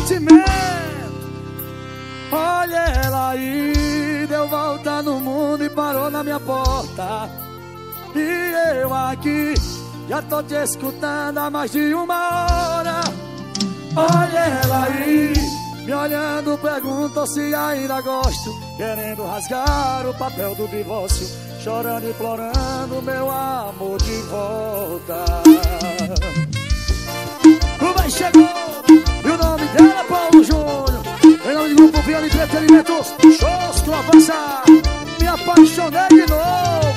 sentimento. Olha ela aí, deu volta no mundo e parou na minha porta. E eu aqui, já tô te escutando há mais de uma hora. Olha ela aí, me olhando, perguntou se ainda gosto, querendo rasgar o papel do divórcio, chorando e implorando meu amor de volta. O bem chegou, e o nome dela é Paulo Júnior. Em nome do Grupo Viana Entretenimentos, shows que avançar, me apaixonei de novo.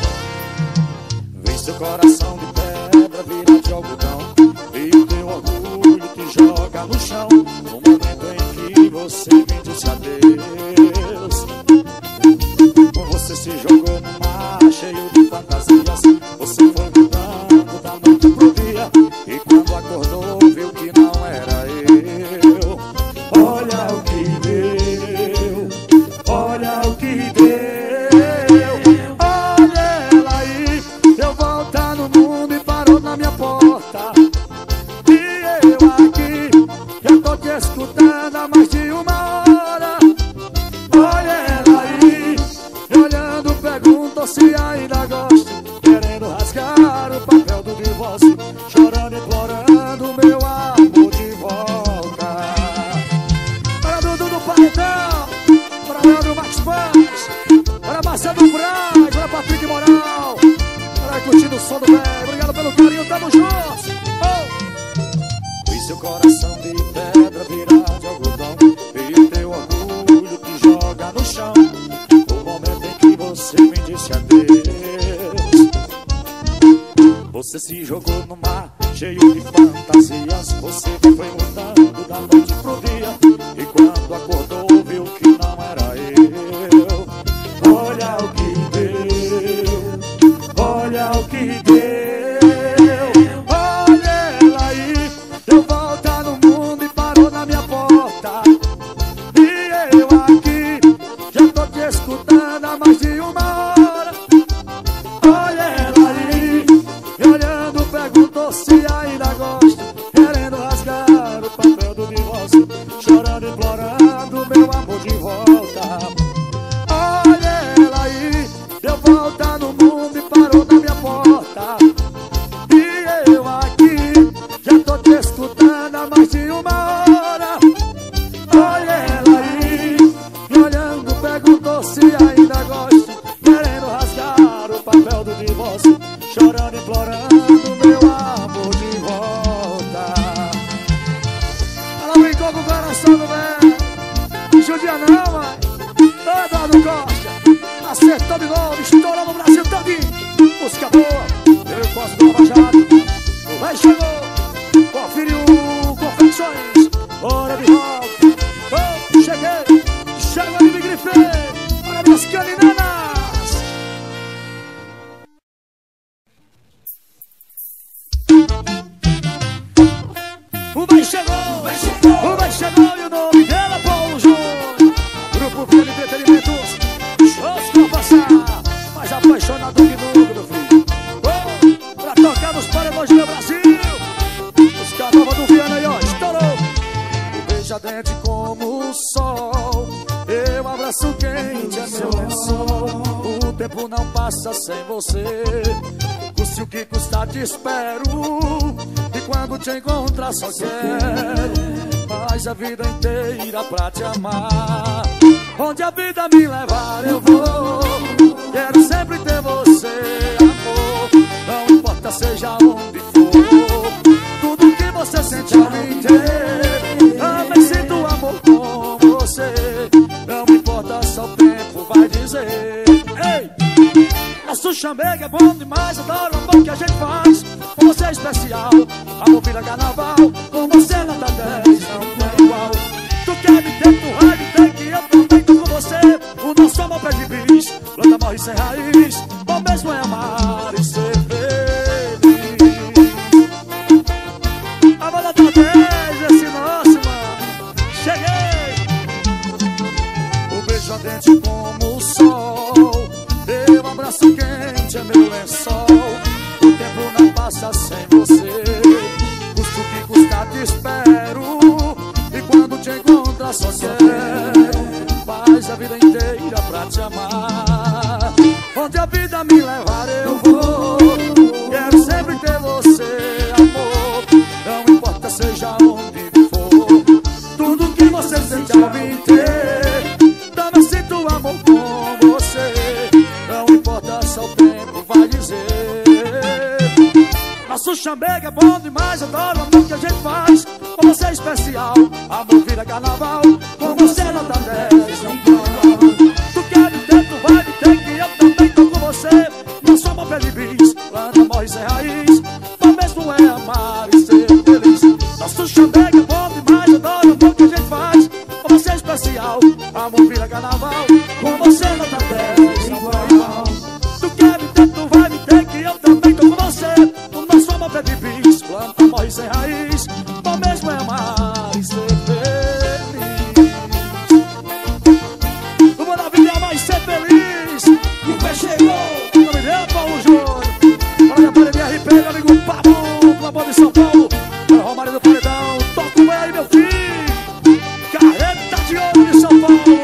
Vi seu coração de pedra virar de algodão, e o teu orgulho te joga no chão, no momento em que você me disse adeus. Você se jogou no mar cheio de fantasias, você foi mudando da noite pro dia, e quando acordou viu que não era eu. Olha o que deu, olha o que deu. Olha ela aí, deu volta no mundo e parou na minha porta. E eu aqui, já tô te escutando há mais de uma hora. Olha ela aí, me olhando, perguntou se ainda gosto, querendo rasgar o papel do divórcio, chorando e implorando meu amor de volta. Para Dudu do Paredão, para Leandro Max Paz, para Marcelo Braz, para Patrick Moral, para curtindo o som do velho. Obrigado pelo carinho, tamo juntos. Vi seu coração de pedra virar de algodão, e o teu orgulho te joga no chão, no momento em que você me disse adeus. Você se jogou no mar cheio de fantasias, você foi mudando da noite pro dia, e quando acordou viu que não era eu. Olha o que deu, olha o que deu. Olha ela aí, deu volta no mundo e parou na minha porta. E eu aqui, já tô te escutando há mais de uma hora. Olha ela aí, me olhando, perguntou se ainda gosto, querendo rasgar o papel do divórcio, chorando e implorando meu amor de volta. Olha ela aí, deu volta no mundo e parou na minha porta. E eu aqui, já tô te escutando há mais de uma hora. Olha ela aí, me olhando, perguntou se ainda gosto, querendo rasgar o papel do divórcio, chorando e implorando meu amor de volta. Ela brincou com o coração do velho, não judia não, mãe. Eduardo Costa, acertou de novo, estourou no Brasil todinho. Música boa, eu posso dar uma jada. O velho chegou, conferiu confecções, hora de rock. Oh, cheguei, chegou de me grifei, olha minhas caninanas. O velho chegou, o velho chegou e o nome dela é Paulo Júnior. Grupo Viana Entretenimentos, shows que vão passar, mais apaixonado que nunca, meu filho. Oh, pra tocar nos paredões do meu Brasil, os nova do Viana aí, ó, estourou. O beija-dente como o sol, eu abraço quente, é meu lençol. O tempo não passa sem você, custe o que custar te espero, e quando te encontrar só quero mais a vida inteira pra te amar. Onde a vida me levar eu vou, quero sempre ter você, amor. Não importa seja onde for, tudo que você sente eu me inteiro. Também sinto amor com você, não importa só o tempo vai dizer. Ei! Nosso chamego é bom demais, adoro o amor que a gente faz. Com você é especial, amor vira carnaval. Com você nada 10, não tem igual. Tu quer me ter com raiva, tem que eu também tô com você. O nosso amor pede bis, planta morre sem raiz. Bom mesmo é amar e ser feliz. A banda tá 10, esse nosso, mano. Cheguei! O beijo ardente como o sol, teu abraço quente é meu lençol. O tempo não passa sem você, custa o que custar te espero, e quando te ela só quer faz a vida inteira pra te amar. Onde a vida me levar eu vou, quero sempre ter você, amor. Não importa seja onde for, tudo que você sente ao me ter, também sinto amor com você. Não importa só o tempo vai dizer. Nosso chamego é bom demais, adoro o amor que a gente faz. Com você é especial, amor vira carnaval. Com você nota 10, não pode. Tu quer me ter, tu vai me ter, que eu também tô com você. Nosso amor pede bis, planta morre sem raiz. Mas mesmo é amar e ser feliz. Nosso chamego é bom demais, adoro o amor que a gente faz. Com você é especial, amor vira carnaval. Com você nota 10, não pode. Tu quer me ter, tu vai me ter, que eu também tô com você. Nosso amor pede bis, planta morre sem raiz. Bom mesmo é amar e ser feliz. O bom da vida é amar e ser feliz. E o pé chegou. O nome dele é Paulo Júnior. Para minha parede RP, meu amigo Pablo, com a bola de São Paulo. Para o Romário do Paredão, toca o aí, meu filho. Carreta de ouro de São Paulo.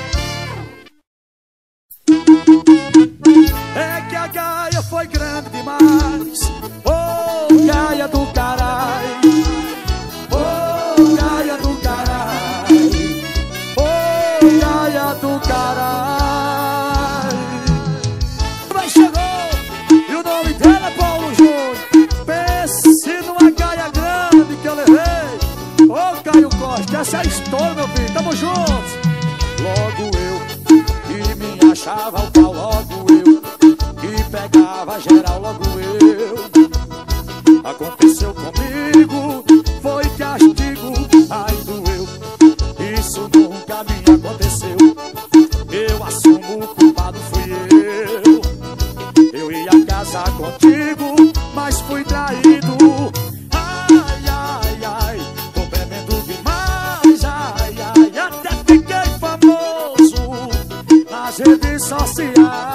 É que a Gaia foi grande demais. Oh, Gaia do caralho. Oh, Gaia do caralho. Oh, Gaia do caralho. Mas chegou e o nome dela é Paulo Júnior. Pense numa Gaia grande que eu levei. Oh, Caio Costa, essa é a história, meu filho. Tamo juntos. Logo eu que me achava o pau, logo eu que pegava geral, logo eu. Aconteceu comigo, foi castigo, ai doeu. Isso nunca me aconteceu. Eu assumo o culpado, fui eu. Eu ia casar contigo, mas fui traído. Ai, ai, ai, tô bebendo demais. Ai, ai, até fiquei famoso nas redes sociais.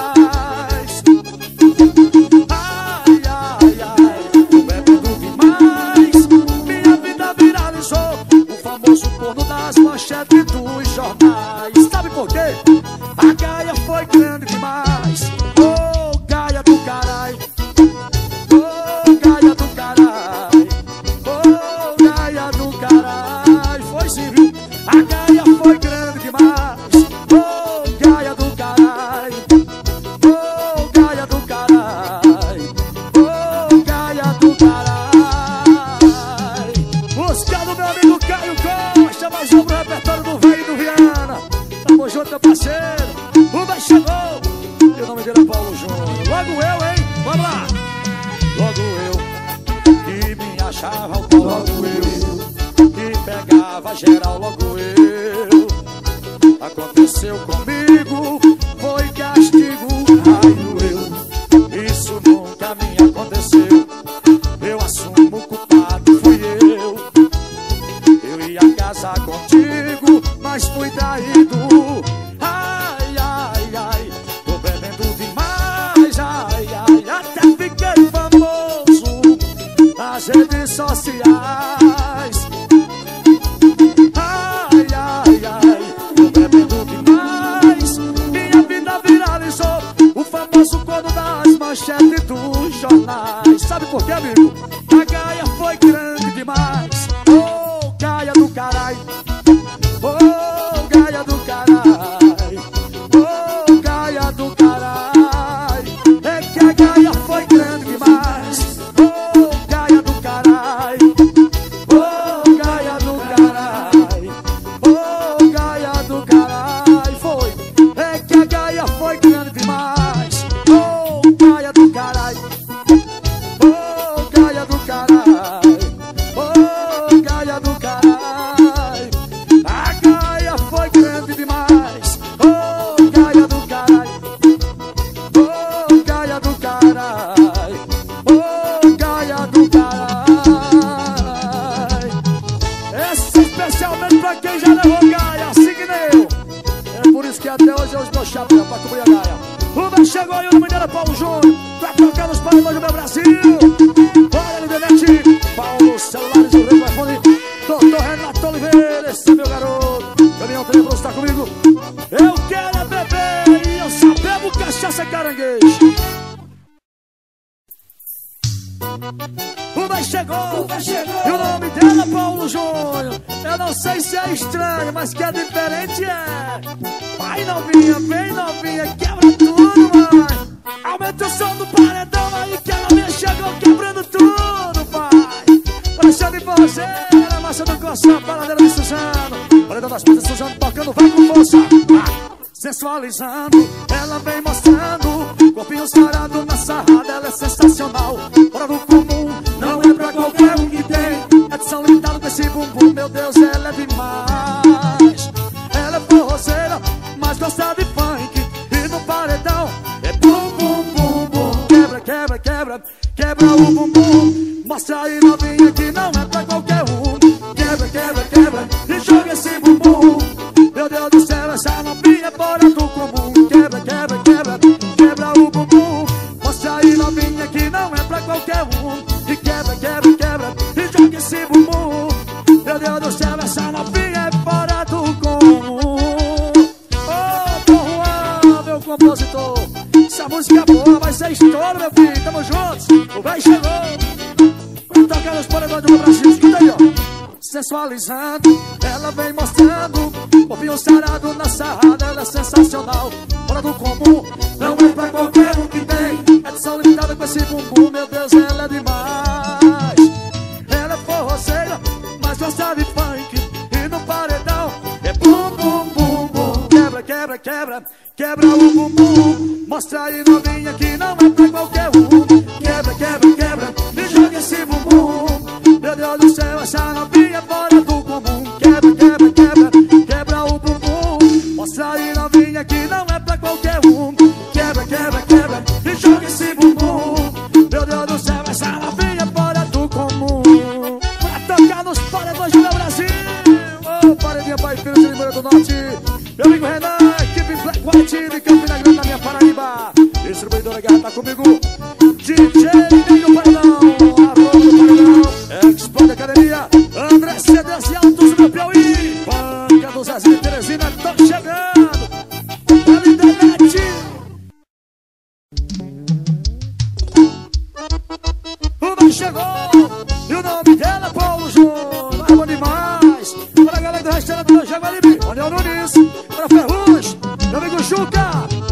Ai, ai, ai, tô bebendo demais. Minha vida viralizou, o famoso corno das manchetes dos jornais. Sabe por quê? A Gaia foi grande demais. Oh, Gaia do caralho. Oh, Gaia do caralho. Oh, Gaia do caralho. Foi sim, viu? A Gaia foi grande demais. Oh, Gaia do caralho. Oh, Gaia do caralho. Oh, Gaia do caralho. Buscando meu amigo Caio Costa, mais um pro repertório do Velho e do Viana. Tamo junto, meu parceiro. O vai chegou. E o nome dele é Paulo Júnior. Logo eu, hein? Vamos lá. Logo eu que me achava o pau, logo eu que pegava geral, logo eu. Aconteceu comigo, foi castigo, ai doeu. Isso nunca me aconteceu. Eu assumo o culpado, fui eu. Eu ia casar contigo, mas fui traído. Ai, ai, ai, tô bebendo demais. Ai, ai, até fiquei famoso nas redes sociais. Ai, ai, ai, tô bebendo demais. Minha vida viralizou, o famoso corno das manchetes dos jornais. Sabe por quê, amigo? A Gaia foi grande demais. Oh, Gaia do caralho. Oh, Gaia do caralho. Oh, Gaia do caralho. É que a Gaia foi grande demais. Oh, Gaia do caralho. Oh, Gaia do caralho. Oh, Gaia do caralho. Foi. É que a Gaia foi grande demais. Oh, Gaia do caralho. Oh, Gaia do caralho. Oh, Gaia do caralho. A Gaia foi grande demais. Oh, Gaia do caralho. Oh, Gaia do caralho. Oh, Gaia do caralho. Esse especialmente pra quem já levou Gaia, assim que nem eu. É por isso que até hoje eu estou chapéu pra cobrir a Gaia. O vai chegou aí, o nome dele é Paulo Júnior. Pra tocar nos paredões do meu Brasil. Olha no internet, Paulo, celulares, o iPhone. Doutor Renato Oliveira, esse é meu garoto. Daniel Tenebroso tá comigo. Eu quero é beber e eu só bebo cachaça caranguejo. O vai chegou, e o nome dela é Paulo Júnior. Eu não sei se é estranho, mas que é diferente é. Vai novinha, vem novinha, quebra tudo, vai. Aumenta o som do paredão aí que a novinha chegou quebrando tudo, vai. Alexandre Forrozeira, massa do Coçã, paladeira de Suzano. Paredão das pistas, Suzano tocando, vai com força. Sensualizando, ela vem mostrando corpinho sarado na sarrada, ela é sensacional. Fora do comum, não é pra qualquer um que tem. É de São Lindado com esse bumbum, meu Deus, ela é demais. Ela é forrozeira, mas gosta de funk. E no paredão é bum, bum, bum, bum. Quebra, quebra, quebra, quebra o bumbum. Mostra aí novinha que não é pra qualquer um. Quebra, quebra, quebra e joga esse bumbum. Meu Deus do céu, essa novinha é fora do comum. Quebra, quebra, quebra, quebra o bumbum. Mostra aí novinha que não é pra qualquer um. E quebra, quebra, quebra e joga esse bumbum. Meu Deus do céu, essa novinha é fora do comum. Ô, Dom Juan, meu compositor, essa música é boa, vai ser estouro, meu filho. Tamo juntos, o véi chegou. Vamos tocar nos paredões do Brasil, escuta aí, ó. Sensualizando, ela vem mostrando corpinho sarado na sarrada, ela é sensacional. Fora do comum, não é pra qualquer um que tem. É de São Lindado com esse bumbum, meu Deus, ela é demais. Ela é forrozeira, mas gosta de funk. E no paredão é bum, bum, bum, bum. Quebra, quebra, quebra, quebra o bumbum. Mostra aí novinha que não é pra qualquer um. Quebra, quebra, quebra e joga esse bumbum. Meu Deus do céu, essa novinha é fora do comum. Quebra, quebra, quebra, quebra o bumbum. Mostra aí novinha que não é pra qualquer um. Quebra, quebra, quebra e joga esse bumbum. Meu Deus do céu, essa novinha é fora do comum. Pra tocar nos paredões do Brasil. Ô, paredinha pai filho de Limoeiro do Norte. Meu amigo Renan, equipe Black White de Campina Grande, na minha Paraíba. Distribuidora Guerra tá comigo. DJ Ninho Paredão, arroba do Paredão, Explode Academia, André CDs e Altos do Piauí. Banca do Zezinho e Teresina, tô chegando. Qualidade. O vai chegou, e o nome dela é Paulo Júnior. É bom demais. Para a galera do restaurante do Jaguaribe, Daniel Nunes, para Ferrugem, meu amigo Juca.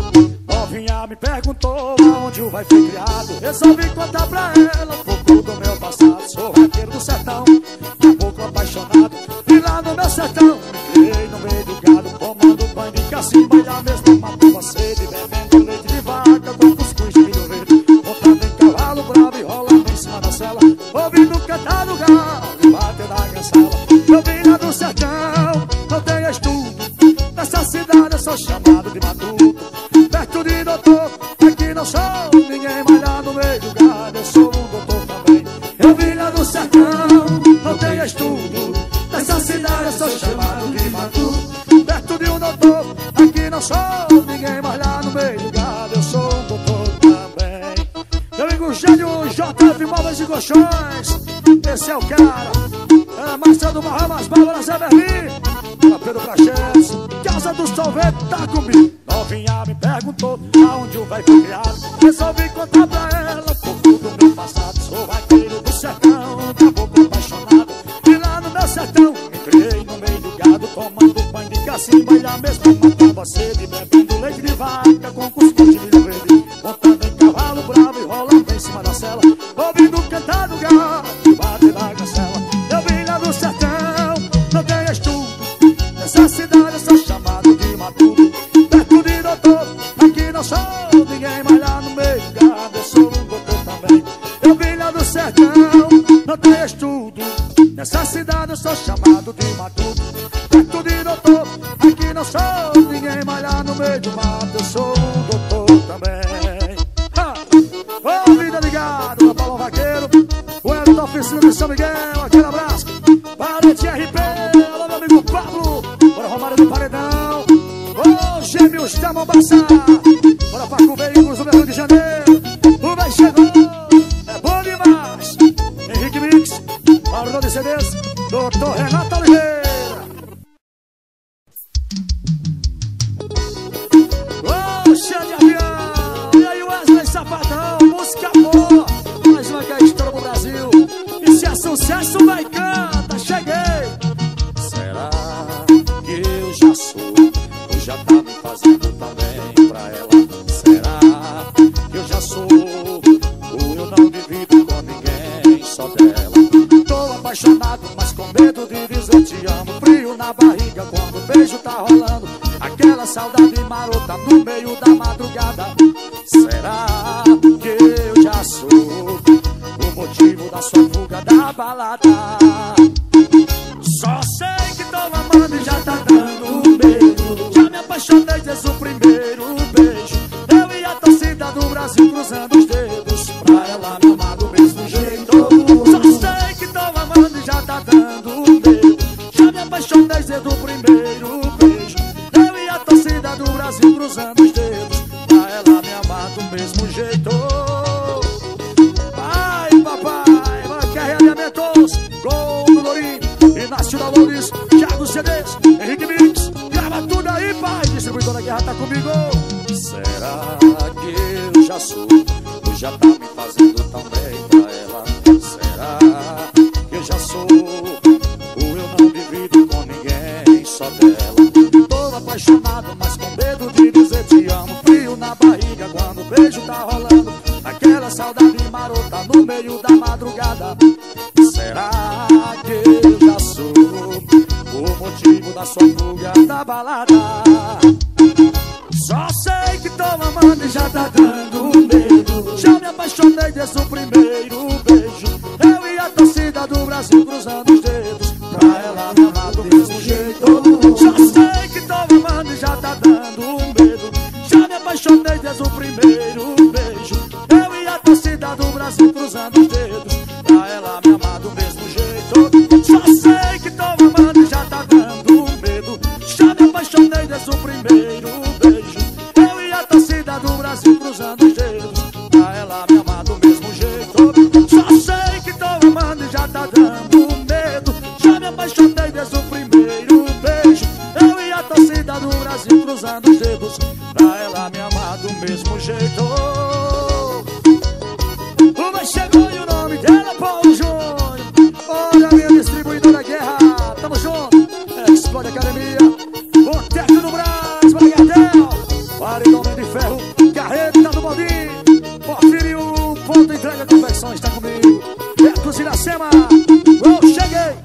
Novinha me perguntou aonde o vai foi criado. Resolvi contar pra ela um pouco do meu passado. Sou vaqueiro do sertão, caboclo apaixonado. E lá no meu sertão me criei no meio do gado, tomando banho de cacimba e a mesma matava sede, bebendo leite de vaca com cuscuz de milho verde, montando em cavalo bravo e rolando em cima da sela, ouvindo cantar no galo e bater na cancela. Eu vim lá do sertão, não tenho estudo. Nessa cidade eu sou chamado de matuto. Perto de doutor, aqui não sou ninguém, mas lá no meio do gado eu sou um doutor também. Eu vim lá do sertão, não tenho estudo. Nessa cidade eu sou chamado de matuto. Perto de um doutor, aqui não sou ninguém, mas lá no meio do gado eu sou um doutor também. Meu amigo Gênio, JF Móveis e Colchões, esse é o cara. É Marcelo do Bahamas, Bárbara Zé Berlim, para Pedro Prachetes, Casa do Solvete, tá comigo. Novinha me perguntou aonde o vai foi criado. Resolvi contar pra ela um pouco do meu passado. Sou vaqueiro do sertão, caboclo apaixonado. E lá no meu sertão me criei no meio do gado, tomando banho de cacimba e a mesma matava sede, bebendo leite de vaca com cuscuz de milho verde, montando em cavalo bravo e rolando em cima da sela, ouvindo cantar no galo e bater na cancela. Eu vim lá do sertão, não tenho estudo. Nessa cidade eu sou chamado de matuto. Perto de doutor, aqui não sou ninguém, mas lá no meio do gado eu sou um doutor também. Eu vim lá do sertão, não tenho estudo. Nessa cidade eu sou chamado de matuto. Perto de doutor, aqui não sou ninguém, mas lá no meio do mato eu sou um doutor também. Ô, vida ligado, meu Paulo Vaqueiro, o Hélio da Oficina de São Miguel, aquele abraço. Parede RP, alô meu amigo Pablo, bora Romário do Paredão. Ô, Gêmeos da Mombasa, bora Paco Veículos do Rio de Janeiro. O vai chegou, é bom demais. Henrique Mix, Mauro de CDs, Doutor Renato Oliveira. sucesso vai canta, cheguei. Será que eu já sou, ou já tá me fazendo também pra ela? Será que eu já sou, ou eu não divido com ninguém, só dela? Tô apaixonado, mas com medo de dizer te amo. Frio na barriga quando o beijo tá rolando, aquela saudade marota no meio da madrugada. Será que eu já sou o motivo da sua fuga da balada? Só sei que tô amando e já tá dando medo. Já me apaixonei desde o primeiro beijo. Eu e a torcida do Brasil cruzando os dedos pra ela me amar do mesmo jeito. Só sei que tô amando e já tá dando medo. Já me apaixonei desde o primeiro beijo. Eu e a torcida do Brasil cruzando os dedos pra ela me amar do mesmo jeito. Ai, papai, Manquer Alimentos, Gol do Lourinho, Inácio da Loures, Thiago CDs, Henrique Mix. Grava tudo aí, pai. Distribuidora Guerra tá comigo. Será que eu já sou, ou já tá me fazendo tão bem pra ela? Será que eu já sou, ou eu não divido com ninguém, só dela? Tô apaixonado, mas com medo de dizer te amo. Frio na barriga quando o beijo tá rolando, aquela saudade marota no meio da madrugada. Será que eu já sou o motivo da sua fuga Da balada. Só sei que tô amando e já tá dando medo. Já me apaixonei desde o primeiro beijo. Eu e a torcida do Brasil cruzando os dedos pra ela me amar do mesmo jeito. Só sei que tô amando e já tá dando medo. Já me apaixonei desde o primeiro beijo. Eu e a torcida do Brasil cruzando os dedos pra ela me amar do mesmo jeito. Só sei que tô amando e já tá dando medo. Já me apaixonei desde o primeiro beijo. Eu e a torcida do Brasil cruzando os dedos pra ela me amar do mesmo jeito. Só sei que tô amando e já tá dando medo. Já me apaixonei desde o primeiro beijo. Eu e a torcida do Brasil cruzando os dedos pra ela me amar do mesmo jeito. Uma chegou e o nome dela é Paulo Júnior. Olha a minha distribuidora Guerra, tamo junto. Explode Academia, Boteco do Brás, Margadel, Paredão de Ferro, Carreta do Baldinho, Porfírio, Ponto Entrega Confecções, tá comigo. Beto Iracema, eu cheguei.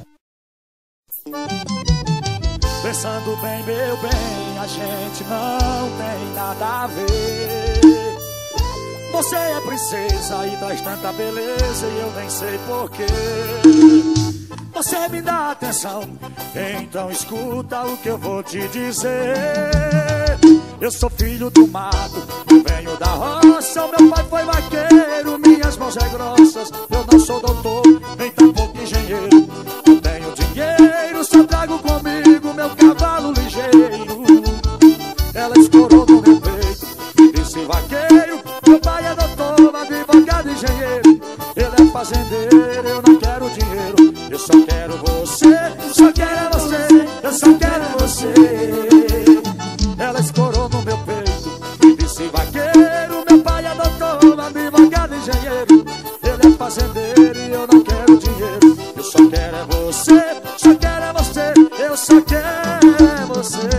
Pensando bem, meu bem, a gente não tem nada a ver. Você é princesa e traz tanta beleza e eu nem sei porquê. Você me dá atenção, então escuta o que eu vou te dizer. Eu sou filho do mato, eu venho da roça. O meu pai foi vaqueiro, minhas mãos é grossas. Eu não sou doutor, nem tampouco engenheiro. Eu tenho dinheiro, só trago comigo meu cavalo ligeiro. Ela escorou no meu peito e disse vaqueiro. Meu pai é doutor, advogado, engenheiro. Ele é fazendeiro, eu não quero dinheiro. Eu só quero você, só quero você, eu só quero você. Ela escorou no meu peito e disse vaqueiro. Meu pai é doutor, advogado, engenheiro. Ele é fazendeiro e eu não quero dinheiro. Eu só quero é você, só quero é você, eu só quero é você.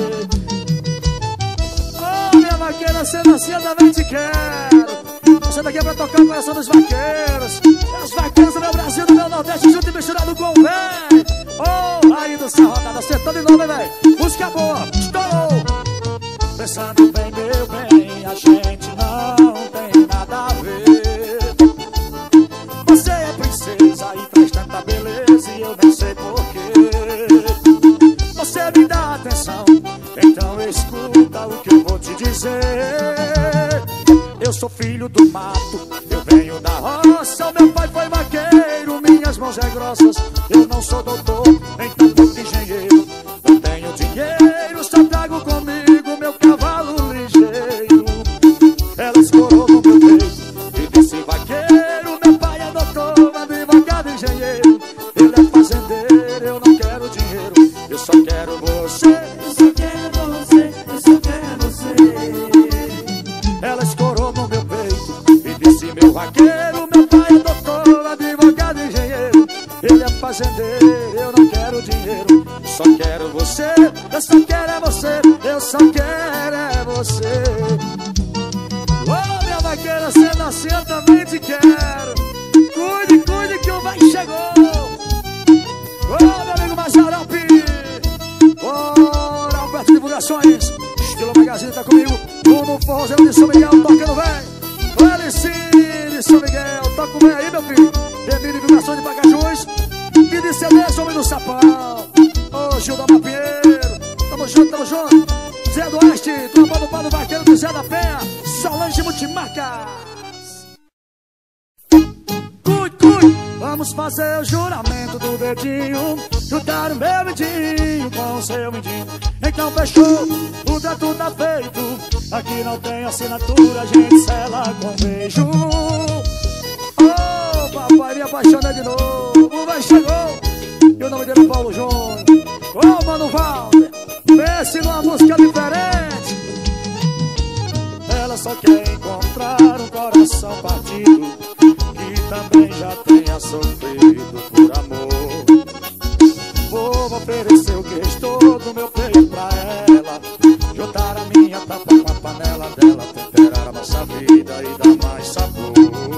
Oh, minha vaqueira, sendo assim eu também te quero. Você daqui é pra tocar o coração dos vaqueiros. Os vaqueiros do meu Brasil, do meu Nordeste, junto e misturado com o velho. Oh, aí do céu, rodada, acertando de novo, hein, velho. Música boa, estourou. Pensando bem, meu bem, a gente não tem nada a ver. Você é princesa e traz tanta beleza e eu nem sei porquê. Você me dá atenção, então escuta o que eu vou te dizer. Eu sou filho do mato, eu venho da roça. O meu pai foi vaqueiro, minhas mãos é grossas. Eu não sou doutor, nem tampouco engenheiro. Eu tenho dinheiro, só trago comigo meu cavalo ligeiro. Ela escorou no meu peito e disse vaqueiro. Meu pai é doutor, advogado, engenheiro. Ele é fazendeiro, eu não quero dinheiro. Eu só quero você, eu só quero você, eu só quero você. Ela escorou no meu peito e disse meu vaqueiro. Meu pai é doutor, advogado, engenheiro. eu não quero dinheiro. Só quero você, eu só quero é você, eu só quero é você. Ô, minha vaqueira, sendo assim eu também te quero. Cuide, cuide que o vai chegou. Ô, meu amigo Mazarope. Bora, Alberto Divulgações. Estilo Magazine tá comigo. Bruno Forrozeiro de São Miguel, tocando velho. LC de São Miguel, toca o velho aí, meu filho. Emílio Divulgações de Pacajus. E de CDs, Homem do Sapão. Ô, Gil da Mapieiro. Tamo junto, tamo junto. Zé do Oeste, tropa do Pado Vaqueiro do Zé da Penha. Solange Multimarcas. Vamos fazer o juramento do dedinho. Juntar o meu mindinho com o seu mindinho. Então fechou, o trato tá feito. Aqui não tem assinatura, a gente sela com beijo. Oh, papai, me apaixonei de novo. Vai, chegou. E o nome dele é Paulo Júnior. Oh, Mano Valder, pense numa música diferente. Ela só quer encontrar um coração partido, que também já tenha sofrido por amor. Vou oferecer o que restou do meu peito pra ela, juntar a minha tapa com a panela dela, temperar a nossa vida e dar mais sabor.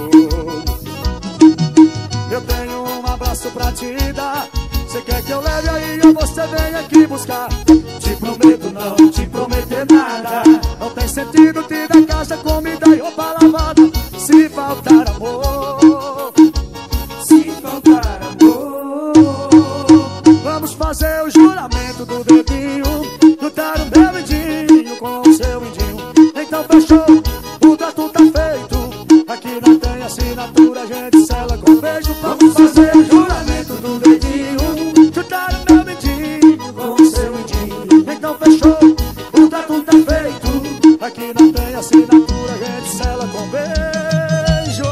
Eu tenho um abraço pra te dar. Você quer que eu leve aí ou você vem aqui buscar? Te prometo não te prometer nada. Não tem sentido te dar casa, comida e roupa lavada se faltar amor. Se faltar amor. Vamos fazer o juramento do dedinho. Juntar o meu mindinho com o seu mindinho. Então fechou, o trato tá feito. Aqui não tem assinatura, a gente sela com beijo. Vamos fazer o juramento do dedinho. Juntar o meu mindinho com o seu mindinho. Então fechou, o trato tá feito. Aqui não tem assinatura, a gente sela com beijo.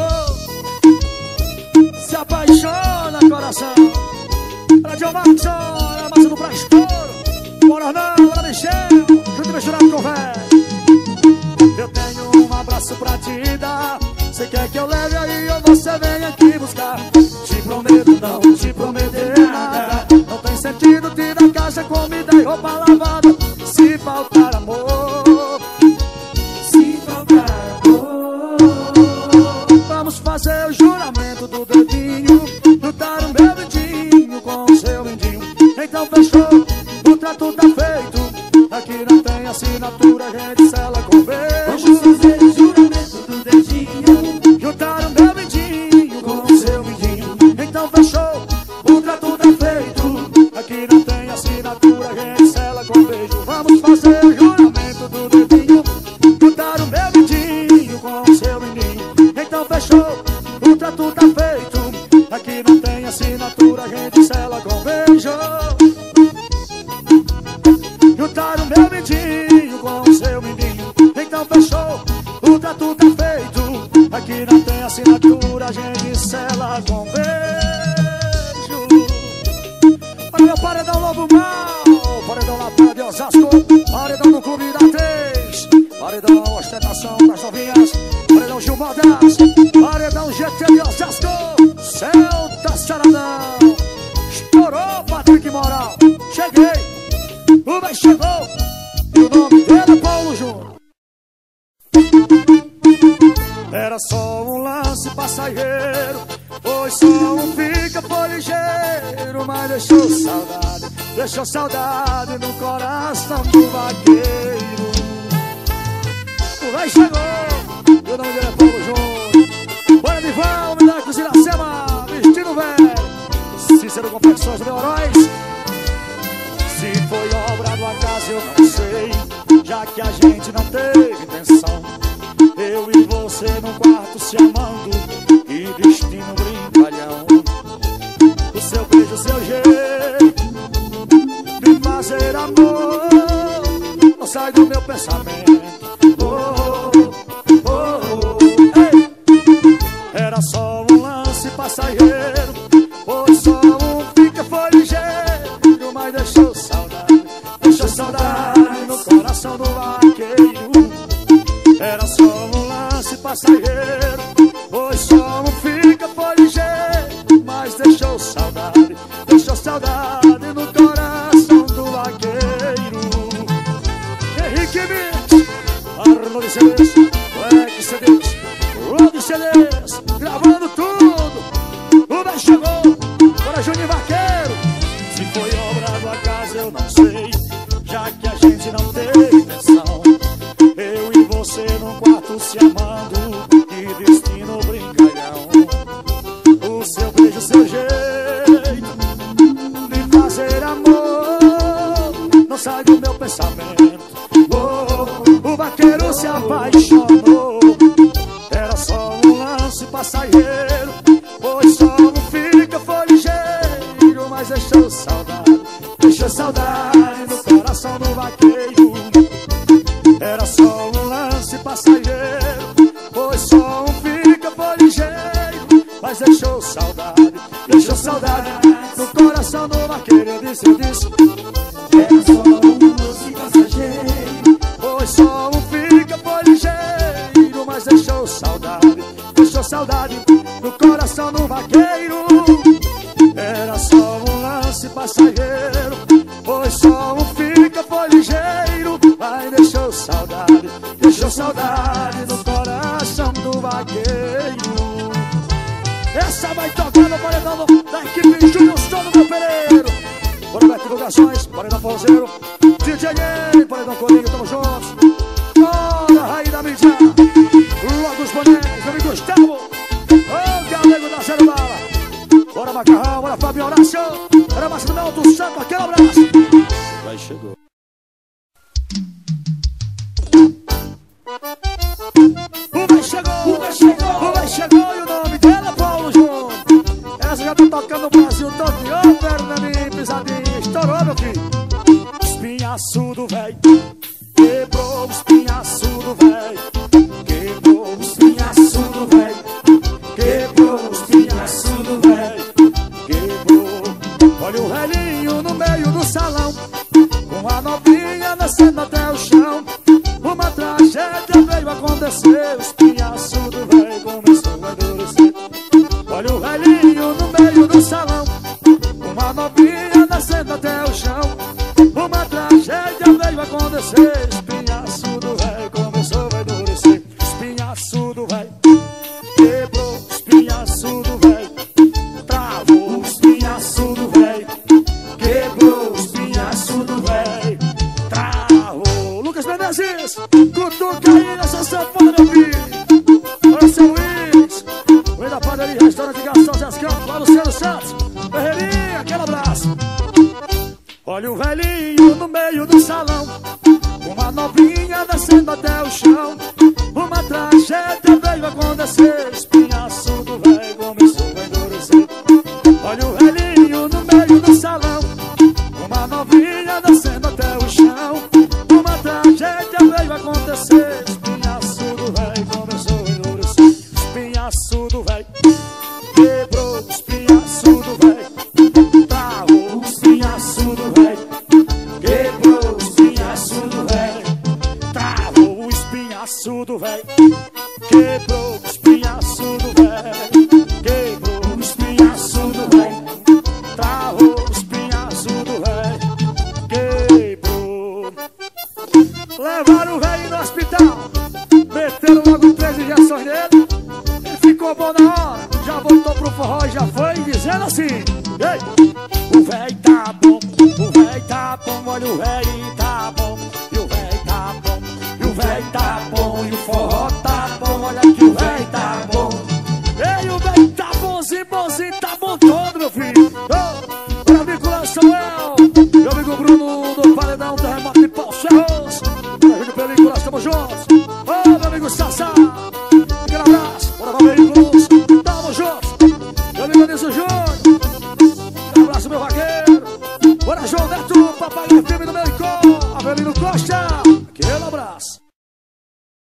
Se apaixona, coração. Para John Markson, a massa do Prastouro. Bora não, bora Michel, junto misturado com o velho. Eu tenho um abraço pra te dar. Você quer que eu leve aí ou você vem aqui buscar? Te prometo não te prometer nada. Não tem sentido te dar casa, comida e roupa lavada se faltar amor. Se faltar amor. Vamos fazer o juramento do dedinho. Juntar o meu mindinho com o seu mindinho. Então fechou, o trato tá feito. Aqui não tem assinatura, a gente sela com beijo. Vamos fazer o juramento do dedinho. Juntar o meu mindinho com o seu mindinho. Então fechou, o trato tá feito. Aqui não tem assinatura, a gente sela com beijo. Vamos fazer o juramento do dedinho. Juntar o meu mindinho com o seu mindinho. Então fechou, o trato tá feito. Aqui não tem assinatura, a gente sela com beijo. Juntar o meu mindinho com o seu mindinho. Então fechou, o trato tá feito. Aqui não tem assinatura, a gente sela com beijo. Olha meu paredão Lobo Mal, paredão na Praia de Osasco, paredão do Clube da 3, paredão Ostentação das Novinhas, paredão Gil Modas, paredão GT de Osasco, Celta Saradão. Estourou, Patrick Moral. Cheguei, o vai chegou. E o nome dele é Paulo Júnior. Era só um lance passageiro, foi só um fica, foi ligeiro, mas deixou saudade no coração do vaqueiro. O vai chegou, e o nome dele é Paulo Júnior. Bora de Val, Milagres Iracema, vestido velho, Cícero Confecções de Heróis. Se foi obra do acaso eu não sei, já que a gente não teve intenção. Eu e você no quarto se amando, e destino brincalhão. O seu beijo, o seu jeito de fazer amor não sai do meu pensamento. Ei. Era só um lance passageiro, foi só um fica, foi ligeiro, mas deixou saudade no coração do vaqueiro. Era só um lance passageiro, foi só um fica, foi ligeiro, mas deixou saudade saudade no coração do vaqueiro. Henrique Mix, Arnold CDs, Black CDs, Road CDs, gravando tudo. O Bé chegou, para Juninho Vaqueiro. Se foi obra do acaso eu não sei, já que a gente não tem intenção. Eu e você num quarto se amando, que destino brincalhão. O seu beijo, seu jeito de fazer amor não sai do meu pensamento. Oh, o vaqueiro se apaixonou. Era só um lance passageiro, pois só um fica foi ligeiro. Mas deixou saudade no coração do vaqueiro. Era só um lance passageiro, pois só um fica foi ligeiro. Mas deixou saudade no coração do vaqueiro. Eu disse, era só um lance passageiro, pois só um fica foi ligeiro. Mas deixou saudade no coração do vaqueiro. Era só um lance passageiro, pois só um fica foi ligeiro. Mas deixou saudade no coração do vaqueiro. Essa vai tocar no paredão da equipe Júnior Stone do Pereiro. Bora Beto Divulgações, paredão forrozeiro, DJ Ney, paredão Corinho, tamo juntos. Bora Raí da mídia, logo os bonecos, meu amigo Gustavo, o galego da Zero Bala. Bora Macarrão, bora Fabio Horácio, bora Márcio do Mel do Santo, aquele abraço. Vai, chegou. O Bé chegou e o nome dele é Paulo Júnior. Essa já tá tocando no Brasil todo. Ô, Fernandinho, pisadinha, estourou, meu filho. Espinhaçudo, véi, quebrou o espinhaçudo, véi. Quebrou o espinhaçudo, véi. Quebrou o espinhaçudo, véi. Quebrou. Olha o velhinho no meio do salão, com a novinha descendo até o chão. Uma tragédia veio acontecer, o espinhaçudo véio começou a endurecer. Olha o velhinho no meio do salão, uma novinha descendo até o chão. Uma tragédia veio acontecer, espinhaçudo véio começou a endurecer. Espinhaçudo véio quebrou, espinhaçudo véio travou, espinhaçudo véio quebrou, espinhaçudo véio travou. Lucas Menezes, cutuca aí nessa sanfona, meu filho. Olha seu Luiz, o rei da padaria, restaurante Gastão Zé Campos, lá Luciano Santos, Ferreirinha, aquele abraço. Olha o velhinho no meio do salão, uma novinha descendo até o chão. Uma tragédia veio acontecer, espinhaçudo véio começou a endurecer. Olha o velhinho no meio do salão, uma novinha descendo até o chão. Uma tragédia veio acontecer, espinhaçudo véio começou a endurecer. Espinhaçudo véio quebrou, espinhaçudo véio travou, espinhaçudo véio quebrou, espinhaçudo véio travou, espinhaçudo véio quebrou, espinhaçudo véio quebrou, espinhaçudo véio travou, espinhaçudo véio quebrou. Levaram o velho no hospital, meteram logo 3 injeções nele. Ele ficou bom na hora, já voltou pro forró e já foi dizendo assim: ei, o velho tá bom, o velho tá bom, olha o velho tá bom, e o velho tá bom, e o velho tá bom, e o forró tá bom, olha que o velho tá bom. Ei, o velho tá bonzinho, bonzinho, tá bom todo, meu filho. Oh.